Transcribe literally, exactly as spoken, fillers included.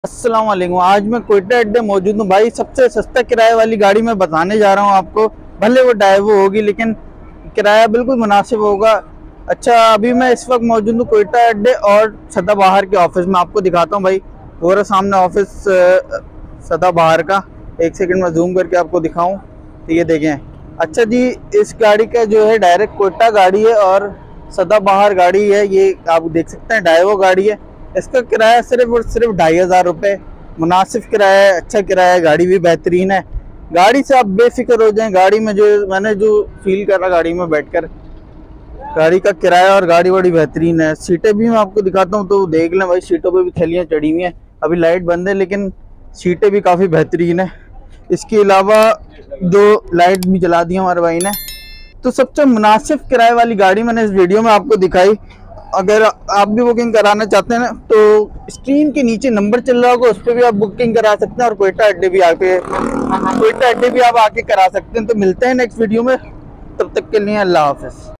अस्सलाम वालेकुम। आज मैं कोयटा अड्डे मौजूद हूँ भाई। सबसे सस्ता किराए वाली गाड़ी मैं बताने जा रहा हूँ आपको। भले वो डाइवो होगी लेकिन किराया बिल्कुल मुनासिब होगा। अच्छा, अभी मैं इस वक्त मौजूद हूँ कोयटा अड्डे और सदाबहार के ऑफिस में। आपको दिखाता हूँ भाई, वो रहा सामने ऑफिस सदाबहार का। एक सेकंड में जूम करके आपको दिखाऊँ तो ये देखें। अच्छा जी, इस गाड़ी का जो है डायरेक्ट कोयटा गाड़ी है और सदाबहार गाड़ी है। ये आप देख सकते हैं डाइवो गाड़ी है। इसका किराया सिर्फ और सिर्फ ढाई हज़ार रुपये मुनासिब किराया है। अच्छा किराया है, गाड़ी भी बेहतरीन है। गाड़ी से आप बेफिक्र हो जाएं। गाड़ी में जो मैंने जो फील करा गाड़ी में बैठकर, गाड़ी का किराया और गाड़ी बड़ी बेहतरीन है। सीटें भी मैं आपको दिखाता हूँ तो देख लें भाई। सीटों पे भी थैलियाँ चढ़ी हुई हैं। अभी लाइट बंद है लेकिन सीटें भी काफ़ी बेहतरीन है। इसके अलावा दो लाइट भी जला दी हमारे भाई ने। तो सबसे मुनासिब किराए वाली गाड़ी मैंने इस वीडियो में आपको दिखाई। अगर आप भी बुकिंग कराना चाहते हैं ना तो स्क्रीन के नीचे नंबर चल रहा होगा, उस पर भी आप बुकिंग करा सकते हैं। और कोयटा अड्डे भी आके कोयटा अड्डे भी आप आके करा सकते हैं। तो मिलते हैं नेक्स्ट वीडियो में, तब तक के लिए अल्लाह हाफ़िज़।